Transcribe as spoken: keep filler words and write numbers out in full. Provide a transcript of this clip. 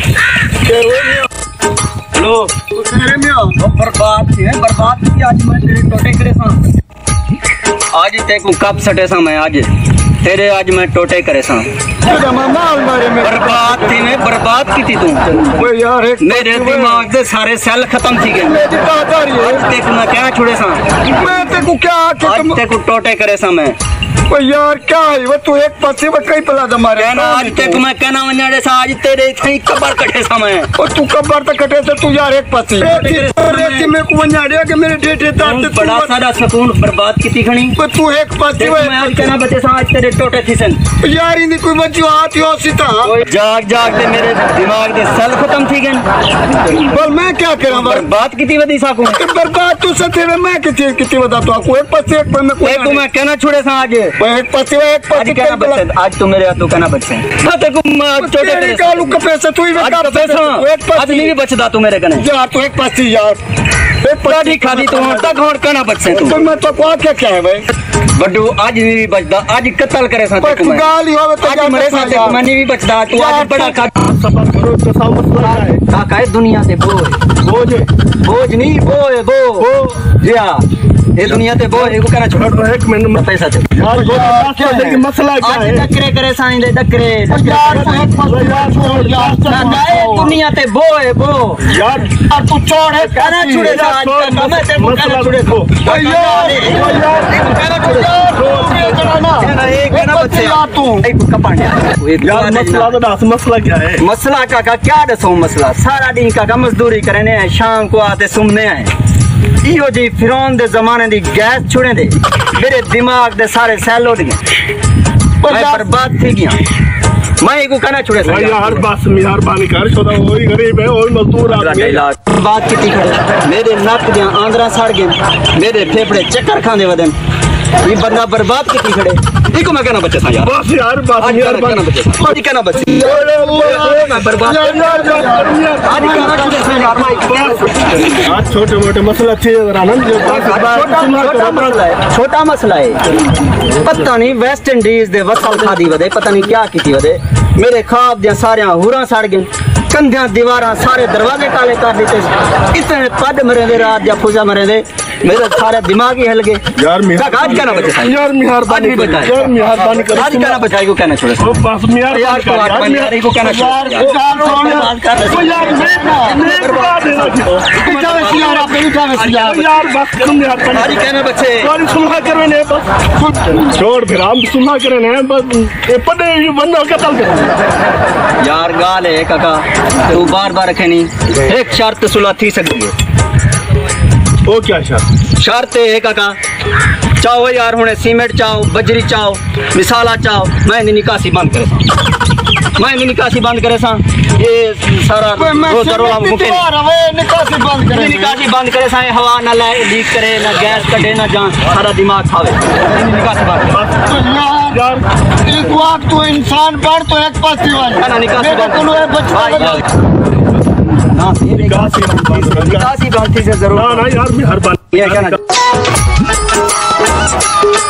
hello बर्बाद थी है बर्बाद थी आज मैं तेरे टोटे करे सा आज तेरे को कब सटे सा मैं आज तेरे आज मैं टोटे करे सा बर्बाद थी मैं बर्बाद की थी तू यार मेरे दिमाग से सारे सेल खत्म थी गए आज तेरे को मैं क्या छोड़े सा मैं तेरे को क्या आज तेरे को टोटे करे सा मैं यार क्या है वो तू एक पासे में कई पला दमारे ना आज तक मैं कहना वन्याड़े सा आज तेरे इतनी कबर कटे सा मैं और तू कबर तक कटे से तू यार एक पासे रेती में को वन्याड़े के मेरे डेटे दांत बड़ा सारा सुकून बर्बाद की खणी पर तू एक पासे में आज कहना बचे सा आज तेरे टोटे थी सन यार इनी कोई बच्चो हाथ हो सीता जाग जाग के मेरे दिमाग दे सेल खत्म थी गन बोल मैं क्या करा बर्बाद कितनी वदी सा को बर्बाद तू सथे में मैं कितनी कितनी बता तो को एक पासे एक में कोई को मैं कहना छोड़े सा आज एक पासे एक पासे कहना बच्चे आज तो मेरे हाथों कहना बच्चे मैं तेरे को छोटे करे कालू का पैसा तू ही बेकार पैसा एक पासे आज नहीं बचदा तू मेरे कने यार तू एक पासे यार एक पासे खादी तू तक और कहना बच्चे तू तो मैं तो को क्या क्या है भाई बड्डू आज नहीं बचदा आज कत्ल करे सा तेरे को मैं गाली होवे तो आज मेरे साथ मैं नहीं बचदा तू आज बड़ा का सफर करो तो सब मसला है का है दुनिया से बोझ बोझ बोझ नहीं बोझ बो या ये दुनिया ते बोझ को कहना छोड़ एक मिनट पैसा दे यार क्या लेकिन मसला क्या है डकरे करे साईं दे डकरे यार दुनिया ते बोझ बो यार तू छोड़ है कहना छोड़े आज मैं तेरे को कहना छोड़े को यार यार कहना छोड़े एक कहना बच्चे तू एक कपांडिया यार मसला तो दस मसला क्या है मसला काका क्या दसो मसला सारा दिन काका मजदूरी करने हैं शाम को आते सुनने हैं इहो जी फिरौन दे जमाने दी गैस छुड़े दे मेरे दिमाग दे सारे सेल उड़ गए मैं बर्बाद थी गया मैं एको कहना छोड़े सा यार बस मेहरबानी कर छोड़ा वही गरीब है और मजदूर आदमी बात कितनी खड़े मेरे नाक दे आंदरा सड़ गए मेरे फेफड़े चक्कर खाने वदन ये बंदा बर्बाद कितनी खड़े इको मैं कहना बच्चे सा यार बस यार बस यार कहना बच्चे आज कहना बच्चे मैं बर्बाद आज कहना छोड़े सा यार मैं आज छोटे मोटे मसला थे आनंद जो छोटा मसला है छोटा मसला है पता नहीं वेस्ट इंडीज दे वसल खादी वदे पता नहीं क्या की थी वदे मेरे ख्वाब दे सारे हुरा सड़ गए कंधियां दीवारां सारे दरवाजे काले कर दिते इतने पद मरे दे रात या फुजा मरे दे मेरा सारा दिमाग ही हिल गए यार आज कहना बच्चे यार मेहरबानी यार मेहरबानी कर आज कहना बचाई को कहना छोड़े ओ बस यार यार को कहना छोड़ यार मैं बर्बाद यार आप यार यार बस तुम यार आज कहना बच्चे सॉरी सुलह करे ने बस छोड़ फिर हम सुलह करे ने बस ए पड़े ये बंदा कत्ल कर यार गाल है काका तू बार बार रखे नहीं एक शर्त सुलह थी सकती है वो क्या शर्त शर्त है काका चाहो यार हुने सीमेंट चाहो बजरी चाहो मिसाला चाहो मैं निकासी बंद करे मैं निकासी बंद करे सा ये सारा रोज दरोला मुके निकासी बंद करे निकासी बंद करे सा हवा ना ले लीक करे ना गैस कटे ना जान सारा दिमाग खावे निकासी बंद यार एक वक्त तो इंसान पर तो एक पास वाला ना निकासी बंद ना निकासी निकासी बात थी जरूर ना ना यार मेहरबानी ये क्या ना